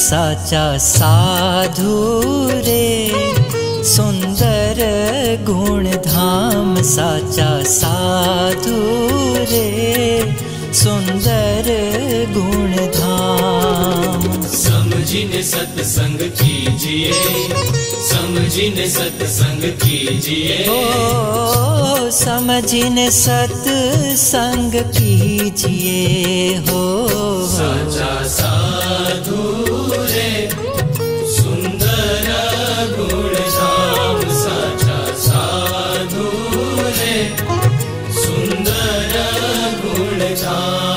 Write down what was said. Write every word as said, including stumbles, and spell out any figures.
साचा साधु रे सुंदर गुण धाम। साचा साधु रे सुंदर गुण धाम। समझिने सत्संग कीजिए, समझिने सत्संग कीजिए। हो समझिने सत्संग कीजिए हो। साचा साधु रे सुंदर गुण धाम। साचा साधु रे सुंदर गुण धाम।